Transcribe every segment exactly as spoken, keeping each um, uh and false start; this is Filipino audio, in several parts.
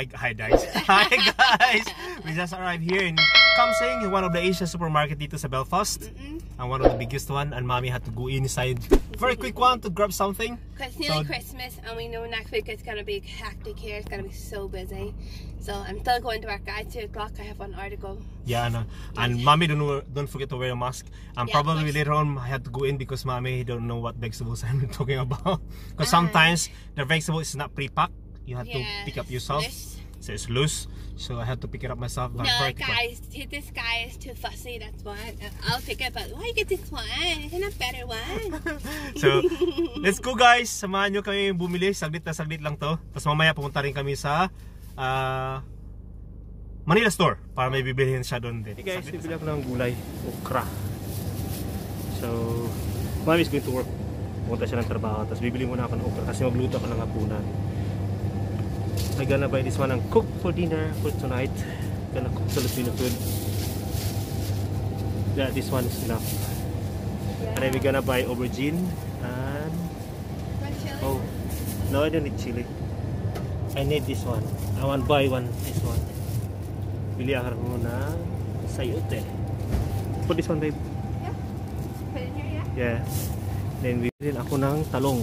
Hi, hi guys. Hi guys. We just arrived here in Kamsing, one of the Asian supermarket dito sa Belfast. Mm-mm. And one of the biggest one. And mommy had to go inside. Very quick one to grab something. Because it's nearly so, Christmas and we know next week it's gonna be hectic here. It's gonna be so busy. So I'm still going to work at two o'clock. I have one hour to go. Yeah, and, and mommy don't don't forget to wear a mask. And yeah, probably later on I had to go in because mommy don't know what vegetables I'm talking about. Because uh, sometimes the vegetable is not pre-packed. You have yeah, to pick up yourself. Loose. So it's loose. So I had to pick it up myself. No, guys, this guy is too fussy. That's why I'll pick it. But why you get this one? It's a better one. So let's go, guys. Samahan nyo kami bumili. Saglit na saglit lang to. Tapos mamaya pumunta rin kami sa uh, Manila store para may bibilihin siya doon din. Hey guys, bibili ako ng gulay. Okra. So mommy is going to work. Pumunta siya ng trabaho. Tapos bibili muna ako ng okra kasi magluto ako ng hapunan. I'm gonna buy this one and cook for dinner for tonight. Gonna cook Filipino food. Yeah, this one is enough. Yeah. And then we're gonna buy aubergine and oh no, I don't need chili. I need this one. I want to buy one. This one. Bili ako muna sayote. Put this one, babe. Yeah. Put it in here, yeah. Yeah. Then bili ako ng talong.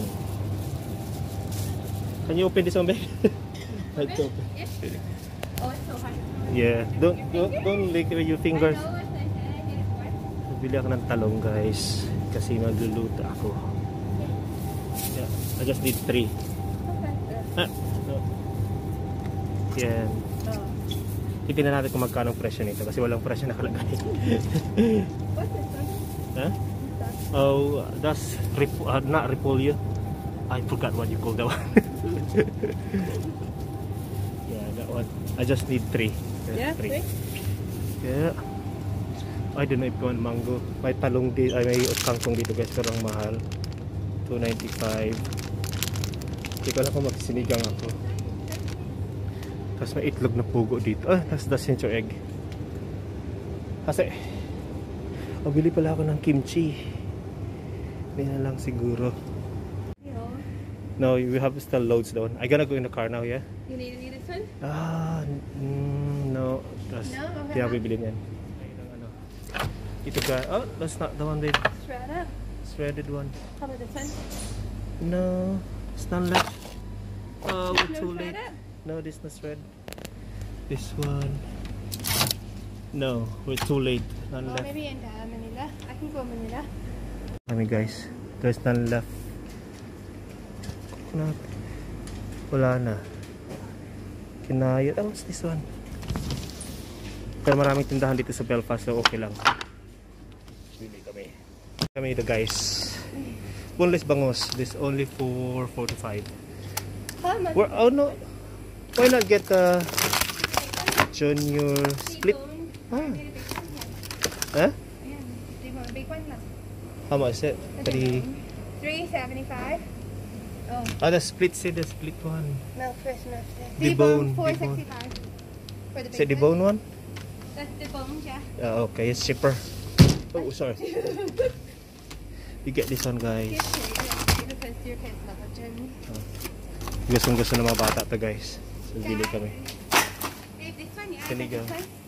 Can you open this one, babe? Yes. Oh, it's so hard. Yeah, don't don't, don't lick with your fingers. Bili ako ng talong, guys, kasi magluluto ako. Yeah, I just need three. Ah, no. Yan. Titingnan natin kung magkano ang presyo nito kasi walang presyo nakalagay. What's this one? Huh? Oh, that's rip, uh, not repolyo. I forgot what you call that one. I just need three. Yeah, three. Yeah. I don't know if you want mango. May talong dito, ay may kangkong dito guys, pero ang mahal. two ninety-five. Hindi ko alam kung magsinigang ako. Tapos may itlog na pugo dito. Ah, that's the center egg. Kasi, oh, bili pala ako ng kimchi. Hindi na lang siguro. No, we have still loads doon. I gotta go in the car now, yeah? You need, need this one? Ah, mm, no. That's, no? Okay. Di ako bibilin yan. Ito ka. Oh, that's not the one, babe. Shredded? Shredded one. How about this one? No, it's not left. Oh, we're no too late. Shredded? No, this is not shred. This one. No, we're too late. None oh, left. Maybe in uh, Manila. I can go Manila. I mean, guys, there's none left. Wala na. Kinayot. Oh, what's this one? Pero maraming tindahan dito sa Belfast, so okay lang. Bili kami. Kami ito, guys. Boneless bangus. This only for forty-five. We're, oh no. Why not get the junior split? Ah. Huh? How much is it? three seventy-five. Oh. Ah, the split, say the split one. Milk fish, milk fish. Debone, four sixty-five. For the big say debone one? That's debone, yeah. Yeah, okay, it's cheaper. Oh, sorry. You get this one, guys. Because your kids love it, Jim. Gustong gusto ng mga bata to, guys. So, bili kami. Hey, this one, yeah. Sinigang.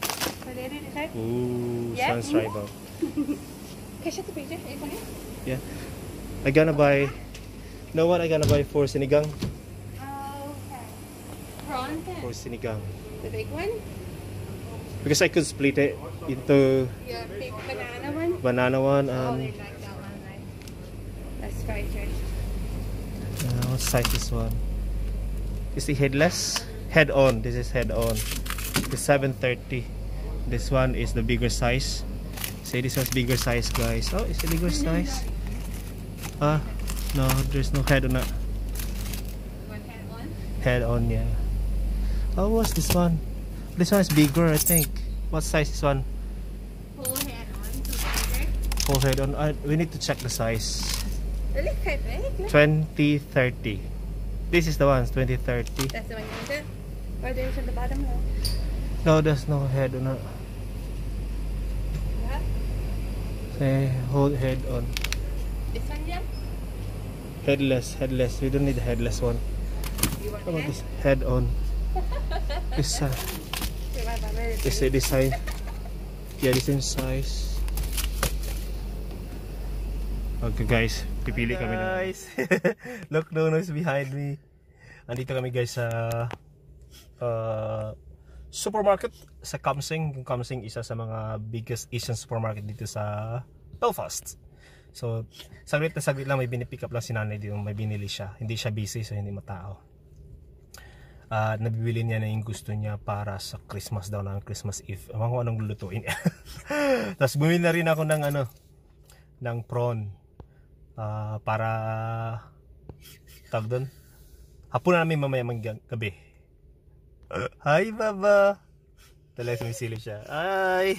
Ooh, yeah. sounds rival. Can I shut the picture? Yeah. I'm gonna buy. You know what I'm gonna buy for sinigang? Oh, okay. Prawn? For sinigang. The big one? Because I could split it into Yeah, big banana one? Banana one and oh, they like that one, right? That's fried fish. Uh, what size is one? Is the headless? Head on. This is head on. It's seven thirty. This one is the bigger size. Say this one's bigger size, guys. Oh, it's a bigger size. Ah. No, there's no head on it. One head on? Head on, yeah. Oh, what's this one? This one is bigger, I think. What size is this one? Full head on, so bigger. Full head on. I, we need to check the size. Really quite big. twenty thirty. This is the one, twenty thirty. That's the one you wanted? Or there's at the bottom now? No, there's no head on it. Yeah? Say, hold head on. This one, yeah? Headless, headless. We don't need the headless one. You want How about head? this head on? Isa. Isa design. Yeah, the same size. Okay guys, pipili kami na. Guys, look no noise behind me. Andito kami guys sa uh, supermarket sa Kamsing. Yung Kamsing isa sa mga biggest Asian supermarket dito sa Belfast. So, saglit na saglit lang may binipick up lang si nanay dito. May binili siya. Hindi siya busy so hindi matao. Uh, nabibili niya na yung gusto niya para sa Christmas daw na Christmas Eve. Ewan ko anong lulutuin. Tapos bumili na rin ako ng ano, ng prawn. Uh, para tawag doon. Hapon na namin mamaya mang gabi. Hi Baba. Talaga sumisilip siya. Hi.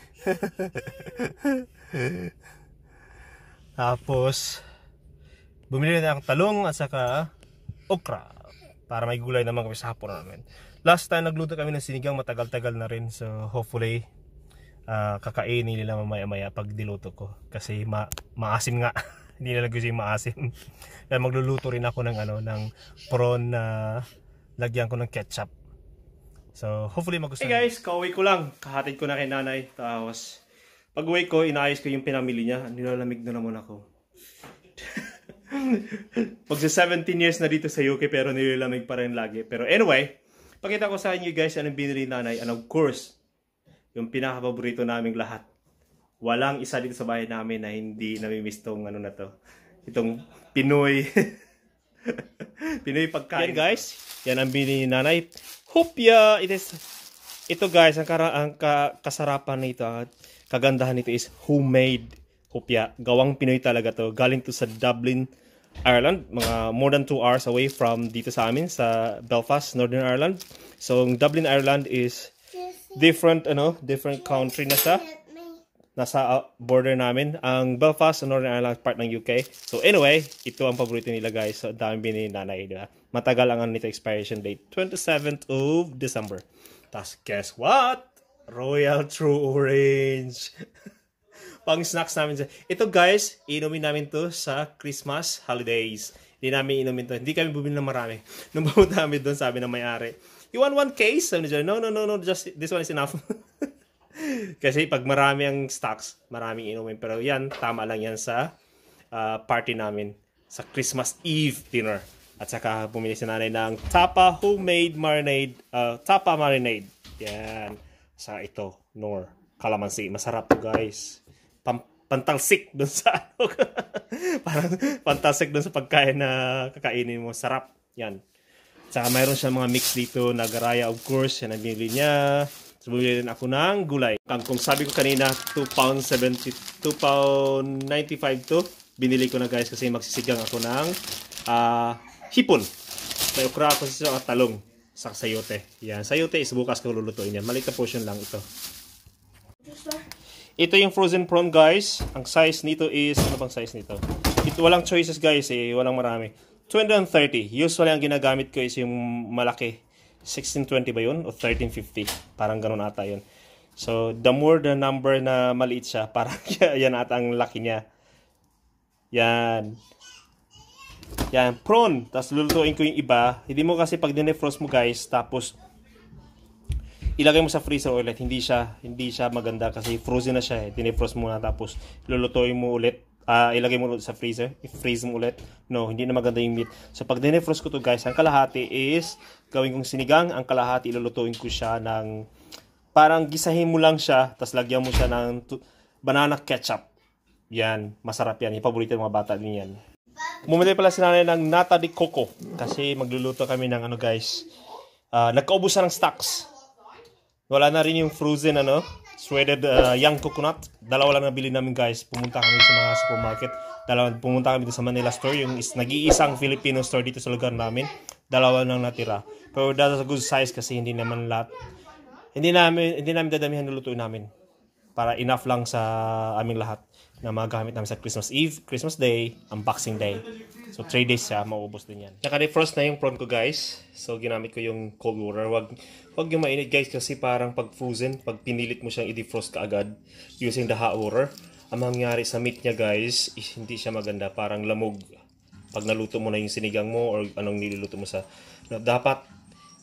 Tapos bumili na akong talong at saka okra. Para may gulay naman kami sa hapon namin. Last time nagluto kami ng sinigang, matagal-tagal na rin. So hopefully uh, kakainin nila mamaya-maya pag diluto ko. Kasi ma maasim nga. Hindi na gusto yung maasim. Kaya magluluto rin ako ng ano, ng prawn na lagyan ko ng ketchup. So hopefully magustuhan. Hey guys, kauwi ko lang. Kahatid ko na kay nanay. Tapos pag uwi ko, inaayos ko yung pinamili niya. Nilalamig na naman ako. Magsa seventeen years na dito sa U K pero nilalamig pa rin lagi. Pero anyway, pakita ko sa inyo guys anong binili nanay. And of course, yung pinaka-paborito naming lahat. Walang isa dito sa bahay namin na hindi namimiss tong ano na to. Itong Pinoy. Pinoy pagkain. Yan guys, yan ang binili ni nanay. Hopya! It is, ito guys, ang, kara, ang ka, kasarapan nito, kagandahan nito is homemade hopya. Gawang Pinoy talaga to. Galing to sa Dublin, Ireland. Mga more than two hours away from dito sa amin, sa Belfast, Northern Ireland. So, Dublin, Ireland is different, ano, different country na siya. Nasa border namin. Ang Belfast sa Northern Ireland part ng U K. So anyway, ito ang paborito nila guys. So dami binili nanay, di ba? Matagal ang nito expiration date. twenty-seventh of December. Tapos guess what? Royal True Orange. Pang snacks namin. Ito guys, inumin namin to sa Christmas holidays. Hindi namin inumin to. Hindi kami bumili ng marami. Nung pumunta kami doon, sabi ng may-ari, you want one case? Sabi niya, no, no, no, no, just this one is enough. Kasi pag marami ang stocks, maraming inumin. Pero yan, tama lang yan sa uh, party namin. Sa Christmas Eve dinner. At saka pumili si nanay ng tapa homemade marinade. Uh, tapa marinade. Yan. Sa ito, nor calamansi. Masarap to guys. Pam pantalsik dun sa ano. Parang pantalsik dun sa pagkain na kakainin mo. Sarap. Yan. Saka mayroon siya mga mix dito. Nagaraya of course. Yan ang binili niya. So, bumili rin ako ng gulay. Kung sabi ko kanina, two pounds seventy, two pounds ninety-five to. Binili ko na guys kasi magsisigang ako ng uh, hipon. May okra ako sa talong sa sayote. Yan. Sayote is bukas ko lulutuin yan. Maliit na portion lang ito. Ito yung frozen prawn guys. Ang size nito is, ano bang size nito? Ito, walang choices guys eh. Walang marami. two hundred thirty. Usually ang ginagamit ko is yung malaki. sixteen twenty ba yun? O thirteen fifty? Parang ganun ata yun. So, the more the number na maliit siya, parang yan ata ang laki niya. Yan. Yan. Prawn. Tapos lulutuin ko yung iba. Hindi mo kasi pag dinefrost mo guys, tapos ilagay mo sa freezer ulit. Hindi siya, hindi siya maganda kasi frozen na siya eh. Dinefrost mo na tapos lulutuin mo ulit. Uh, ilagay mo ulit sa freezer, i-freeze mo ulit. No, hindi na maganda yung meat. So pag dinefrost ko to guys, ang kalahati is gawin kong sinigang, ang kalahati ilulutuin ko siya ng parang gisahin mo lang siya, tapos lagyan mo siya ng banana ketchup. Yan, masarap yan. Yung paborito ng mga bata din yan. Bumili pala si nanay ng nata de coco kasi magluluto kami ng ano guys. Uh, nagkaubusan ng stocks. Wala na rin yung frozen ano, shredded uh, young coconut. Dalawa lang nabili namin guys. Pumunta kami sa mga supermarket. Dalawa, pumunta kami dito sa Manila store. Yung is, nag-iisang Filipino store dito sa lugar namin. Dalawa lang natira. Pero that's a good size kasi hindi naman lahat. Hindi namin, hindi namin dadamihan nulutuin namin. Para enough lang sa aming lahat na magamit namin sa Christmas Eve, Christmas Day, Unboxing Day. So three days siya, maubos din yan. Naka-defrost na yung prawn ko guys. So ginamit ko yung cold water. Wag, wag yung mainit guys kasi parang pag frozen, pag pinilit mo siyang i-defrost ka agad using the hot water, ang mangyari sa meat niya guys, is hindi siya maganda. Parang lamog. Pag naluto mo na yung sinigang mo or anong niluluto mo sa... Dapat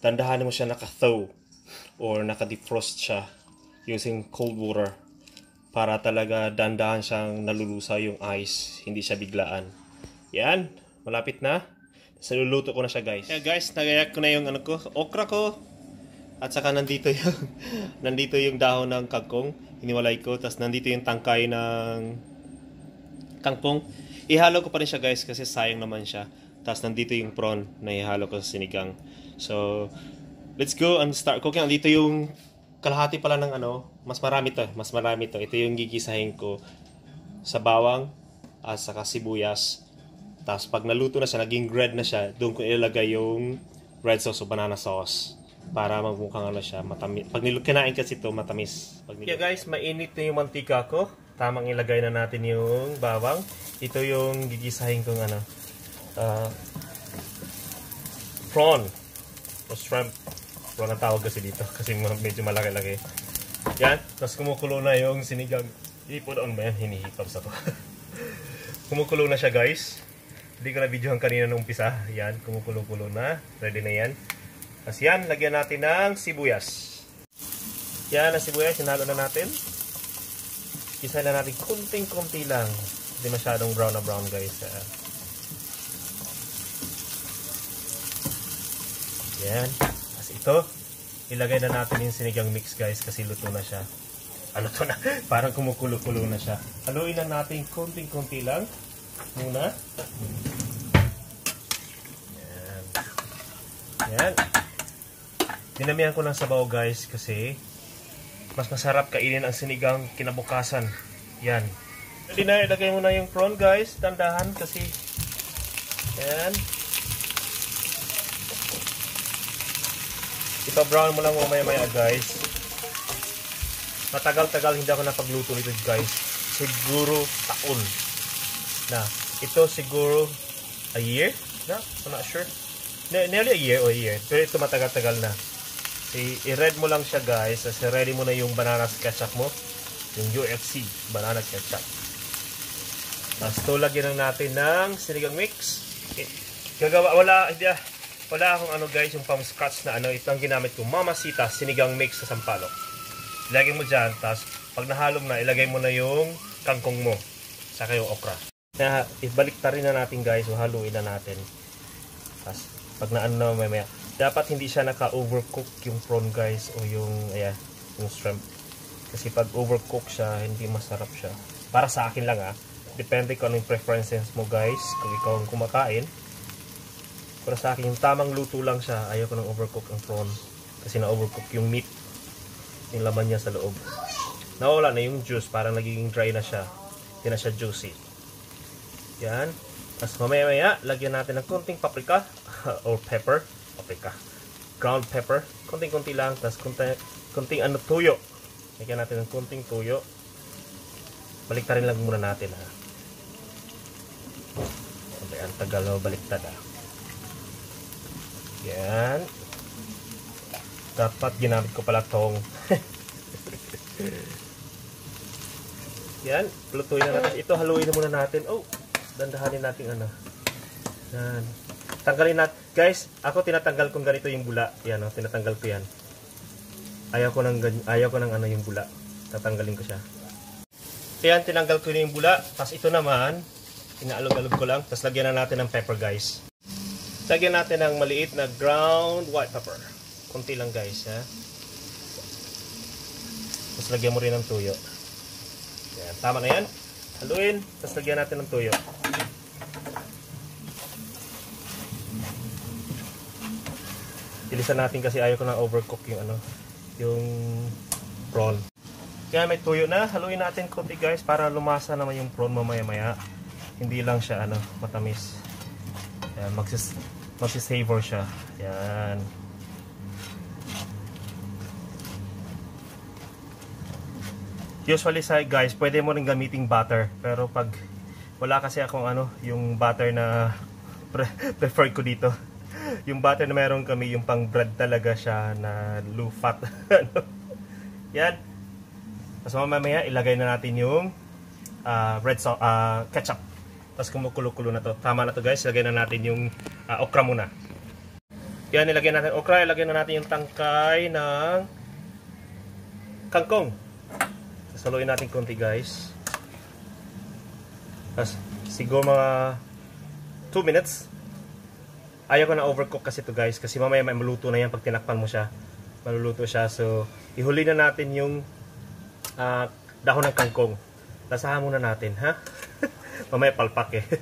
dandahan mo siya naka-thaw or naka-defrost siya using cold water para talaga dandahan siyang nalulusa yung ice, hindi siya biglaan. Yan, malapit na. So, luluto ko na siya, guys. Yeah, guys, nagayak ko na yung ano ko, okra ko. At saka nandito yung nandito yung dahon ng kangkong, hiniwalay ko. Tapos nandito yung tangkay ng kangkong. Ihalo ko pa rin siya, guys, kasi sayang naman siya. Tapos nandito yung prawn na ihalo ko sa sinigang. So, let's go and start cooking. Nandito yung kalahati pala ng ano, mas marami to, mas marami to. Ito yung gigisahin ko sa bawang at saka sibuyas. Tapos pag naluto na siya, naging red na siya, doon ko ilalagay yung red sauce o banana sauce para magmukhang ano siya, matamis. Pag kinain kasi ito, matamis. Pag yeah guys, mainit na yung mantika ko. Tamang ilagay na natin yung bawang. Ito yung gigisahin kong ano, uh, prawn o shrimp. Prawn ang tawag kasi dito kasi medyo malaki-laki. Yan, tapos kumukulo na yung sinigang. I-put on ba yan? Hinihipab sa to. Kumukulo na siya, guys. Hindi ko na videohan kanina nung umpisa. Yan, kumukulo-kulo na. Ready na yan. Tapos yan, lagyan natin ng sibuyas. Yan, ang sibuyas, sinalo na natin. Isa na natin kunting-kunti lang. Hindi masyadong brown na brown, guys. Yan. Tapos ito, ilagay na natin yung sinigang mix, guys, kasi luto na siya. Ano to na? Parang kumukulo-kulo na siya. Haluin na natin kunting-kunti lang. Muna. Yan. Yan. Dinamihan ko ng sabaw, guys, kasi mas masarap kainin ang sinigang kinabukasan. Yan. Pwede na, ilagay mo na yung prawn, guys. Dandahan kasi. Yan. Ipa-brown mo lang mamaya-maya, guys. Matagal-tagal hindi ako napagluto nito, guys. Siguro taon na. Ito siguro a year? No? I'm not sure. Nearly a year or a year. Pero ito matagal-tagal na. I-red mo lang siya, guys. Kasi ready mo na yung banana ketchup mo. Yung U F C banana ketchup. Tapos ito lagyan lang natin ng sinigang mix. Okay. Gagawa, wala, hindi, wala akong ano, guys, yung from scratch na ano. Ito ang ginamit ko. Mamacita sinigang mix sa sampalok. Ilagay mo dyan. Tapos pag nahalom na, ilagay mo na yung kangkong mo. Saka yung okra. Na, ibalik ta rin na natin, guys. So, haluin na natin. Tapos pag naano na mamaya. Dapat hindi siya naka-overcook yung prawn, guys, o yung, ayan, yung shrimp. Kasi pag overcook siya, hindi masarap siya. Para sa akin lang, ah. Depende kung anong preferences mo, guys. Kung ikaw ang kumakain. Pero sa akin, yung tamang luto lang siya. Ayaw ko nang overcook ang prawn. Kasi na-overcook yung meat. Yung laman niya sa loob. Nawala na yung juice. Parang nagiging dry na siya. Hindi na siya juicy. Yan. Tapos mamaya-maya, lagyan natin ng konting paprika. Or pepper. Paprika. Ground pepper. Konting-konti lang. Tapos konting, konting ano, tuyo. Lagyan natin ng konting tuyo. Baliktarin lang muna natin, ha. Okay, ang tagal na baliktad, ha. Yan. Dapat ginamit ko pala tong. Yan. Lutuin na natin. Ito, haluin na muna natin. Oh, dandahanin natin ano. Yan. Tanggalin natin. Guys, ako tinatanggal kong ganito yung bula. Yan, oh, tinatanggal ko yan. Ayaw ko ng, ayaw ko ng ano yung bula. Tatanggalin ko siya. Yan, tinanggal ko yung bula. Tapos ito naman, inaalog-alog ko lang. Tapos lagyan na natin ng pepper, guys. Lagyan natin ng maliit na ground white pepper. Kunti lang, guys, ha. Tapos lagyan mo rin ng tuyo. Yan, tama na yan. Haluin. Tapos lagyan natin ng tuyo. Bilisan natin kasi ayaw ko na overcook yung ano, yung prawn. Kaya may tuyo na. Haluin natin konti, guys, para lumasa naman yung prawn mamaya-maya. Hindi lang siya ano, matamis. Yan, magsis magsi-savor siya. Yan. Usually, sa guys, pwede mo rin gamiting butter. Pero pag wala kasi akong ano, yung butter na pre preferred ko dito. Yung butter na meron kami, yung pang bread talaga siya na low fat. Yan. Tapos mamaya ilagay na natin yung uh, red sauce, uh, ketchup. Tapos kumukulo-kulo na to. Tama na to, guys. Ilagay na natin yung uh, okra muna. Yan, nilagyan natin okra, ilagyan na natin yung tangkay ng kangkong. Saluin natin konti guys. Tapos, siguro mga two minutes. Ayaw ko na overcook kasi to guys, kasi mamaya may maluto na yan pag tinakpan mo siya. Maluluto siya, so ihuli na natin yung uh, dahon ng kangkong. Lasahan muna natin, ha? Mamaya palpak eh.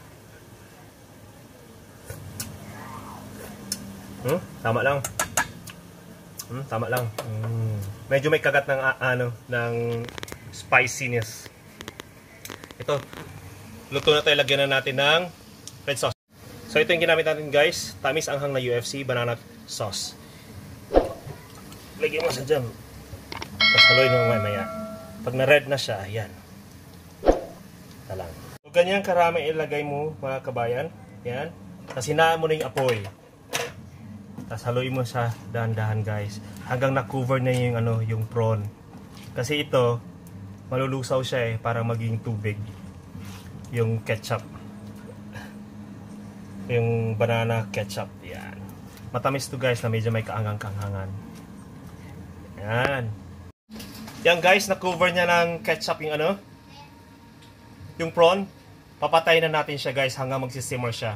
hmm? Tama lang. Hmm? Tama lang. Hmm. Medyo may kagat ng uh, ano, ng spiciness. Ito. Luto na tayo, lagyan na natin ng red sauce. So ito yung ginamit natin guys, tamis anghang na U F C banana sauce. Lagyan mo sa dyan. Tapos haluin mo mamaya. Pag na-red na siya, ayan. Talang. So ganyan karami ilagay mo mga kabayan. Yan. Tapos hinaan mo na yung apoy. Tapos haluin mo siya dahan-dahan guys. Hanggang na-cover na yung, ano, yung prawn. Kasi ito, malulusaw siya eh, para maging tubig. Yung ketchup. Yung banana ketchup. Yan. Matamis to guys na medyo may kaangang-kanghangan. Yan. Yan guys, na-cover niya ng ketchup yung ano, yung prawn. Papatayin na natin siya guys hanggang magsisimmer siya.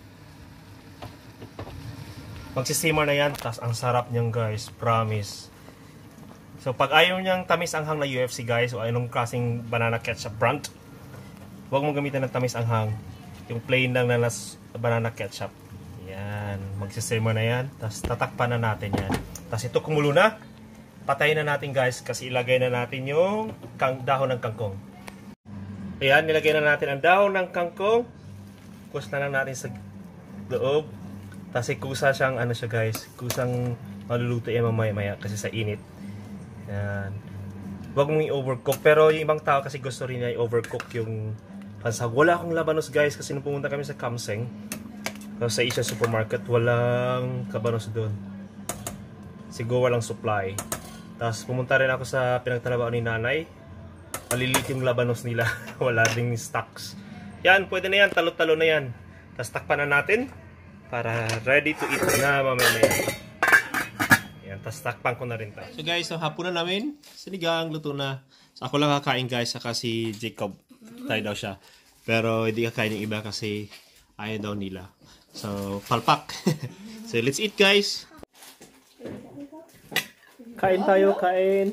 Magsisimmer na yan, tas ang sarap niyan guys, promise. So pag ayaw niyang tamis anghang na U F C guys, o anong klaseng banana ketchup brand, huwag mong gamitin ng tamis anghang. Yung plain lang na banana ketchup. Yan, magsisimmer na yan, tas tatakpan na natin yan. Tas ito kumulo na, patayin na natin guys, kasi ilagay na natin yung kang dahon ng kangkong. Ayan, nilagay na natin ang dahon ng kangkong. Kusa na lang natin sa loob. Tapos kusa siyang ano siya guys, kusang maluluto yan mamaya-maya kasi sa init. Ayan. Huwag mong i-overcook. Pero yung ibang tao kasi gusto rin niya i-overcook yung pansag. Wala akong labanos guys kasi nung pumunta kami sa Kamseng, sa Asia Supermarket, walang kabanos doon. Siguro walang supply. Tapos pumunta rin ako sa pinagtrabaho ni nanay. Malilit yung labanos nila. Wala ding stocks. Yan, pwede na yan. Talo-talo na yan. Tapos takpan na natin para ready to eat na mamaya. Yan, tapos takpan ko na rin tayo. So guys, so hapon na namin. Sinigang, luto na. So ako lang kakain guys, saka si Jacob. Tayo daw siya. Pero hindi kakain yung iba kasi ayaw daw nila. So, palpak. So let's eat guys. Kain tayo, kain.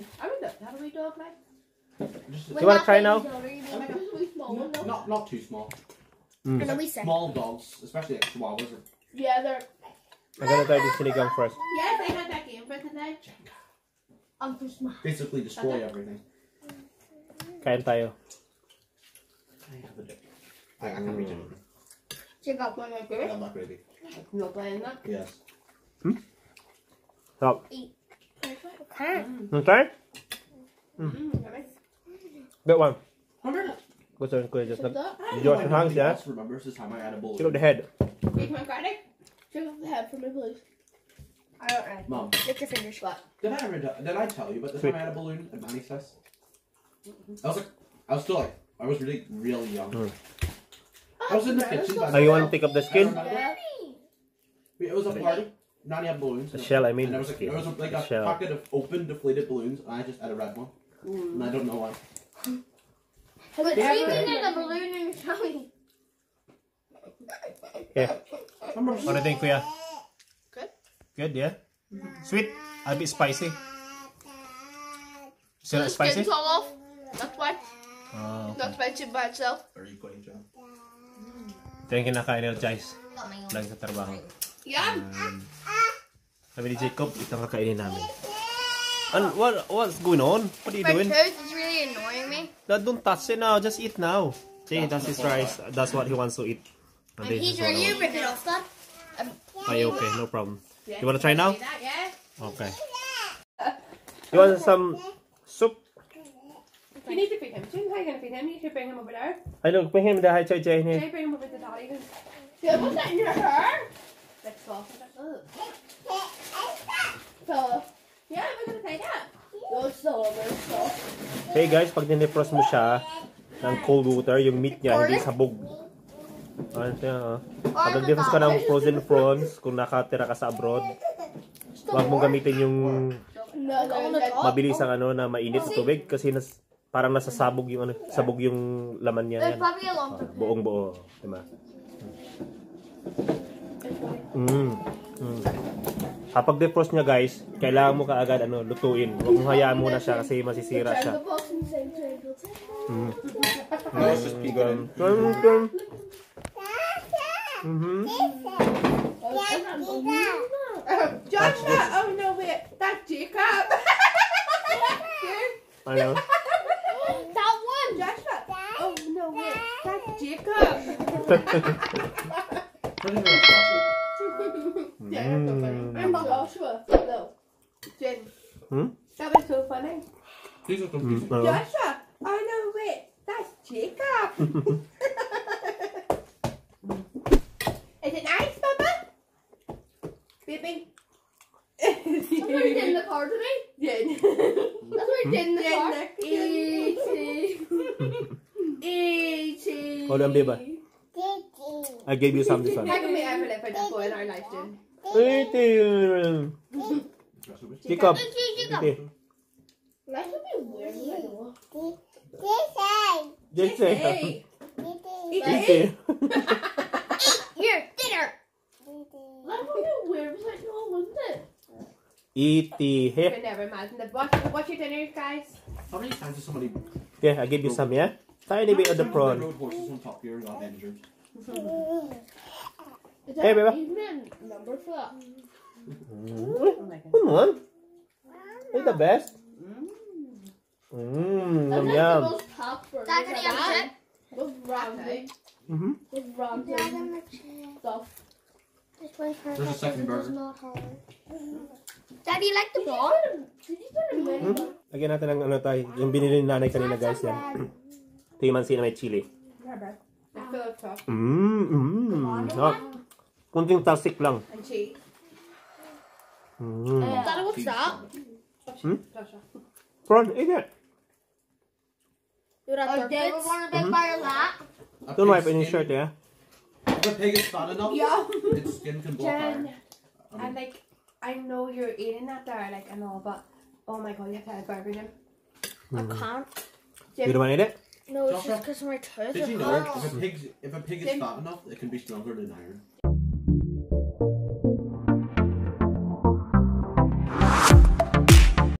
You wanna try now? Not not too small. Mm. Small dogs, especially like chihuahuas. Are... Yeah, they're. I'm gonna try this sinigang first. Yes, I had that game for today. I'm too small. Basically destroy everything. Kain tayo. I have a dick. I, I can't reach it. Check out one of I'm not ready. No playing that. Yes. Hmm? Stop. Eat. Okay. Okay? Mm. That one. Remember? Go to the just I don't you know wash why your hands, nobody yeah? else remembers this time I had a bullet. Check out the head. Take my credit. Check out the head for me, please. I don't know. Mom, Lick your fingers. But did I ever did I tell you about the Sweet. time I had a balloon at Manny's test? I was like, I was still like, I was really, really young. Mm. I was in the kitchen. Oh, you want to take up the skin? yeah. It was a party. Nanny had balloons. The shell, I mean. And there was like, skin. there was a, like The a shell. pocket of open deflated balloons, and I just had a red one, and I don't know why. But Yeah, swimming right. in a balloon in your tummy. Yeah. Remember? What do you think, Kuya? Good. Good, yeah? Sweet? A bit spicy. Is it not The spicy? skin's all off. That's why. Oh, Not spicy by itself. Are you going, John? ito yung kinakain nila, guys. Lagi sa trabaho. Yeah. Sabi ni Jacob, ito ang kakainin namin. And what, what's going on? What are you My doing? tooth is really annoying me. No, don't touch it now. Just eat now. Jay, that's his rice. That's what he wants to eat. And this is Peter, what I you want. rip it off that. Are you okay? No problem. You want to try now? Do that, yeah. Okay. You want some soup? You need to feed him. Jim, how are you going to feed him? You should bring him over there. I look, bring him the high Jay Jay here. Jay, bring him over to Dolly. Yeah, what's that in your hair? That's soft. So, yeah, we're going to take that. Those so, those so. Hey guys, pag dinefrost mo siya ng cold water, yung meat niya hindi sabog. Ano siya, oh. Pag nag-defrost ka ng frozen prawns, kung nakatira ka sa abroad, huwag mong gamitin yung mabilis ang ano na mainit sa tubig kasi nas, parang nasasabog yung ano, sabog yung laman niya. There's Yan. probably a long Oh, buong buo, diba? Mm. Mm. Kapag defrost niya guys, kailangan mo kaagad ano, lutuin. Huwag mong hayaan muna siya kasi masisira siya. Mm. No, it's just peeking. Mm-hmm. Joshua! Oh no, wait. That's Jacob! Ano? That one. Joshua! Oh no, wait. That's Jacob! Put it in the coffee. Yeah, that's so funny. Mm. I'm Joshua. No. Jen. Hmm? That was so funny. These are Mm. confusing. Ano? Joshua! Oh no, wait. That's Jacob! Is it nice, Papa? Baby? That's what he did in the car today. Jen. That's what he did in the car. Easy. Easy. Hold on, babe. I gave you some this one. How can we ever live without going our life, Jen? Iti. Jacob. Iti. Life would be weird. I know. Jesse. Hey! Iti. Here, dinner. Life would be weird. It's like, no, wouldn't it? Iti. I Here. could never imagine that. Watch, watch your dinner, guys. How many times has somebody Okay, I give you some, yeah? Tiny bit of the prawn. rode horses on top here and got injured? Is that Hey, baby. even a number for that? Come on. You're the best. Mmm, That's yum like yum. the most top burger Daddy, I've I'm had. With ramen. Mm-hmm. With ramen stuff. There's a second burger. Daddy, you like the prawn? Did you put a mini one? Lagyan natin ng ano tayo, yung binili ni nanay kanina guys yan. Ito yung mansi na may chili. I feel like tough. Mmm, mmm. Sarap. Kunting tasik lang. And cheese. Mmm. Daddy, what's that? Hmm? Joshua. Prawn, eat it. You're at Oh, their Dad, kids? wanna Mhm. Fire that? A Don't wipe pig's any skin- shirt, yeah? If a pig is fat enough, Yeah. its skin can blow Jen, fire. I and mean, like, I know you're eating that there, like, and all, but oh my god, you have to have burger, Jim. I can't. You don't want to eat it? No, it's Joshua, just because my tooth did is you know hurt. if a pig's if a pig is Jim. fat enough, it can be stronger than iron?